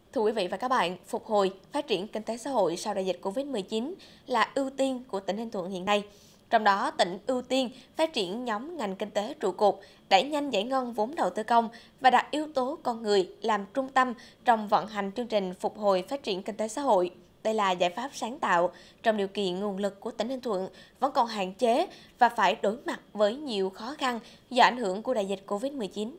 Thưa quý vị và các bạn, phục hồi, phát triển kinh tế xã hội sau đại dịch Covid-19 là ưu tiên của tỉnh Ninh Thuận hiện nay. Trong đó, tỉnh ưu tiên phát triển nhóm ngành kinh tế trụ cột, đẩy nhanh giải ngân vốn đầu tư công và đặt yếu tố con người làm trung tâm trong vận hành chương trình phục hồi phát triển kinh tế xã hội. Đây là giải pháp sáng tạo trong điều kiện nguồn lực của tỉnh Ninh Thuận vẫn còn hạn chế và phải đối mặt với nhiều khó khăn do ảnh hưởng của đại dịch Covid-19.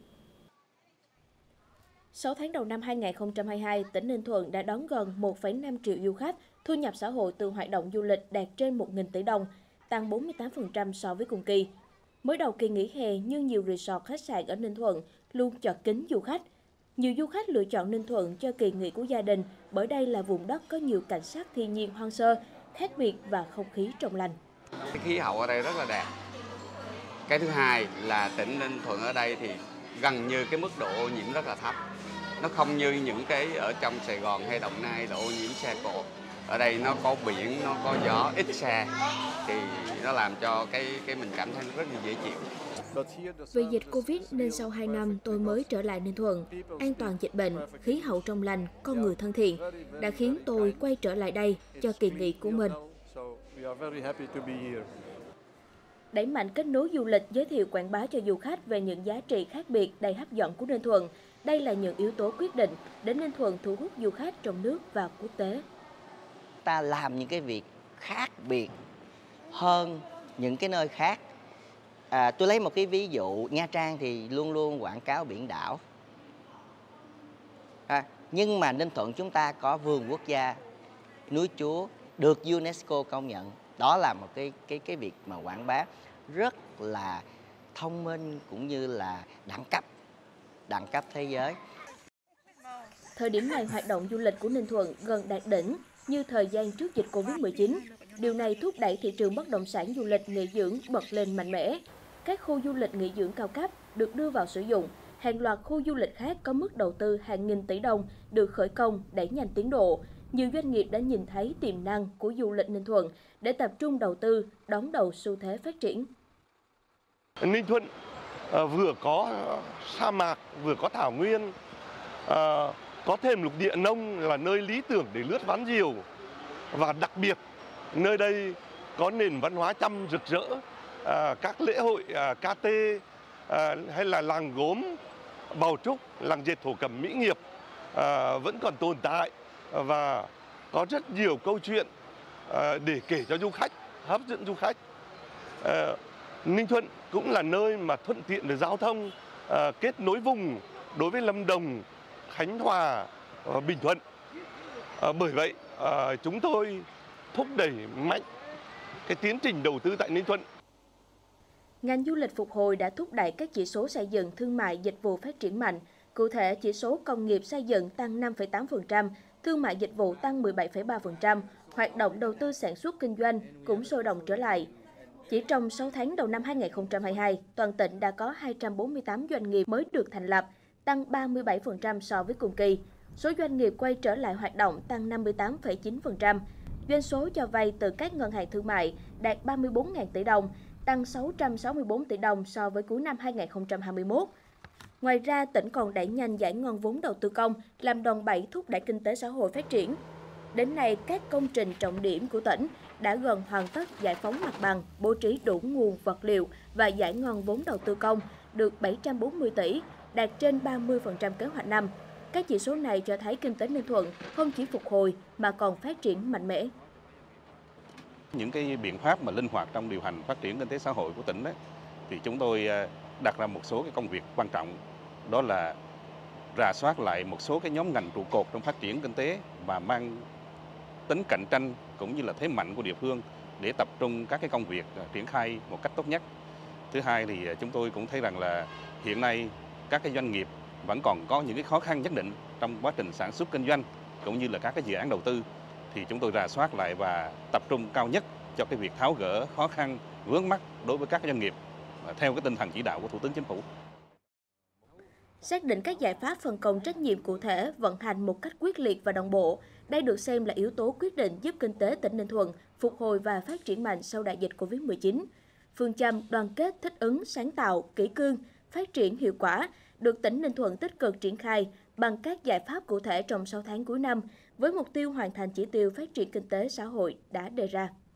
6 tháng đầu năm 2022, tỉnh Ninh Thuận đã đón gần 1,5 triệu du khách, thu nhập xã hội từ hoạt động du lịch đạt trên 1.000 tỷ đồng, tăng 48% so với cùng kỳ. Mới đầu kỳ nghỉ hè nhưng nhiều resort khách sạn ở Ninh Thuận luôn chật kín du khách. Nhiều du khách lựa chọn Ninh Thuận cho kỳ nghỉ của gia đình bởi đây là vùng đất có nhiều cảnh sắc thiên nhiên hoang sơ, khác biệt và không khí trong lành. Cái khí hậu ở đây rất là đẹp. Cái thứ hai là tỉnh Ninh Thuận ở đây thì gần như cái mức độ ô nhiễm rất là thấp. Nó không như những cái ở trong Sài Gòn hay Đồng Nai là ô nhiễm xe cộ. Ở đây nó có biển, nó có gió, ít xe thì nó làm cho cái mình cảm thấy rất là dễ chịu. Vì dịch Covid nên sau 2 năm tôi mới trở lại Ninh Thuận. An toàn dịch bệnh, khí hậu trong lành, con người thân thiện đã khiến tôi quay trở lại đây cho kỳ nghỉ của mình. Đẩy mạnh kết nối du lịch, giới thiệu quảng bá cho du khách về những giá trị khác biệt đầy hấp dẫn của Ninh Thuận. Đây là những yếu tố quyết định để Ninh Thuận thu hút du khách trong nước và quốc tế. Ta làm những cái việc khác biệt hơn những cái nơi khác. Tôi lấy một cái ví dụ, Nha Trang thì luôn luôn quảng cáo biển đảo. Nhưng mà Ninh Thuận chúng ta có vườn quốc gia núi Chúa được UNESCO công nhận. Đó là một cái việc mà quảng bá rất là thông minh cũng như là đẳng cấp thế giới. Thời điểm này, hoạt động du lịch của Ninh Thuận gần đạt đỉnh như thời gian trước dịch Covid-19. Điều này thúc đẩy thị trường bất động sản du lịch nghỉ dưỡng bật lên mạnh mẽ. Các khu du lịch nghỉ dưỡng cao cấp được đưa vào sử dụng. Hàng loạt khu du lịch khác có mức đầu tư hàng nghìn tỷ đồng được khởi công đẩy nhanh tiến độ. Nhiều doanh nghiệp đã nhìn thấy tiềm năng của du lịch Ninh Thuận để tập trung đầu tư, đón đầu xu thế phát triển. Ninh Thuận vừa có sa mạc, vừa có thảo nguyên, có thêm lục địa nông là nơi lý tưởng để lướt ván diều. Và đặc biệt, nơi đây có nền văn hóa Chăm rực rỡ, các lễ hội KT hay là làng gốm, bào trúc, làng dệt thổ cẩm mỹ nghiệp vẫn còn tồn tại và có rất nhiều câu chuyện để kể cho du khách, hấp dẫn du khách. Ninh Thuận cũng là nơi mà thuận tiện về giao thông, kết nối vùng đối với Lâm Đồng, Khánh Hòa, Bình Thuận. Bởi vậy, chúng tôi thúc đẩy mạnh cái tiến trình đầu tư tại Ninh Thuận. Ngành du lịch phục hồi đã thúc đẩy các chỉ số xây dựng, thương mại, dịch vụ phát triển mạnh. Cụ thể, chỉ số công nghiệp xây dựng tăng 5,8%, thương mại dịch vụ tăng 17,3%, hoạt động đầu tư sản xuất kinh doanh cũng sôi động trở lại. Chỉ trong 6 tháng đầu năm 2022, toàn tỉnh đã có 248 doanh nghiệp mới được thành lập, tăng 37% so với cùng kỳ. Số doanh nghiệp quay trở lại hoạt động tăng 58,9%. Doanh số cho vay từ các ngân hàng thương mại đạt 34.000 tỷ đồng, tăng 664 tỷ đồng so với cuối năm 2021. Ngoài ra, tỉnh còn đẩy nhanh giải ngân vốn đầu tư công, làm đòn bẩy thúc đẩy kinh tế xã hội phát triển. Đến nay, các công trình trọng điểm của tỉnh đã gần hoàn tất giải phóng mặt bằng, bố trí đủ nguồn vật liệu và giải ngân vốn đầu tư công được 740 tỷ, đạt trên 30% kế hoạch năm. Các chỉ số này cho thấy kinh tế Ninh Thuận không chỉ phục hồi mà còn phát triển mạnh mẽ. Những cái biện pháp mà linh hoạt trong điều hành phát triển kinh tế xã hội của tỉnh đấy, thì chúng tôi đặt ra một số cái công việc quan trọng, đó là rà soát lại một số cái nhóm ngành trụ cột trong phát triển kinh tế và mang tính cạnh tranh cũng như là thế mạnh của địa phương để tập trung các cái công việc triển khai một cách tốt nhất. Thứ hai thì chúng tôi cũng thấy rằng là hiện nay các cái doanh nghiệp vẫn còn có những cái khó khăn nhất định trong quá trình sản xuất kinh doanh cũng như là các cái dự án đầu tư, thì chúng tôi rà soát lại và tập trung cao nhất cho cái việc tháo gỡ khó khăn vướng mắc đối với các doanh nghiệp theo cái tinh thần chỉ đạo của Thủ tướng Chính phủ. Xác định các giải pháp phân công trách nhiệm cụ thể, vận hành một cách quyết liệt và đồng bộ. Đây được xem là yếu tố quyết định giúp kinh tế tỉnh Ninh Thuận phục hồi và phát triển mạnh sau đại dịch Covid-19. Phương châm đoàn kết, thích ứng, sáng tạo, kỷ cương, phát triển hiệu quả được tỉnh Ninh Thuận tích cực triển khai bằng các giải pháp cụ thể trong 6 tháng cuối năm, với mục tiêu hoàn thành chỉ tiêu phát triển kinh tế xã hội đã đề ra.